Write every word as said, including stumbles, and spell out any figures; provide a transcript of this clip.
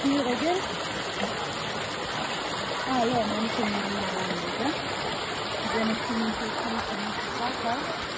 Снег. Ah, yeah, non c'è niente. Abbiamo finito il